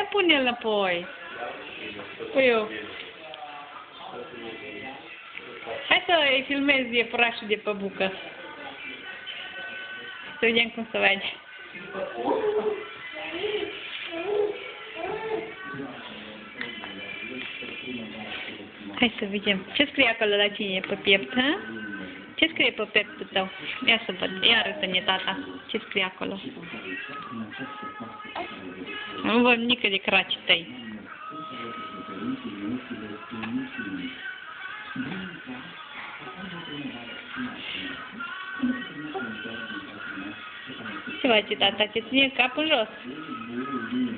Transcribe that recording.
pune-l înapoi. Puiu. Hai să îi filmezi iepurașul de pe bucă. Să vedem cum se vede. Hai să vedem. Ce scrie acolo la tine pe piept, ha? Ce scrie pe pieptul tău? Ia să văd. Ia arătă-ne, tata. Ce scrie acolo? Nu văd nică de cracii tăi. Ce face, tata? Ce ține capul jos?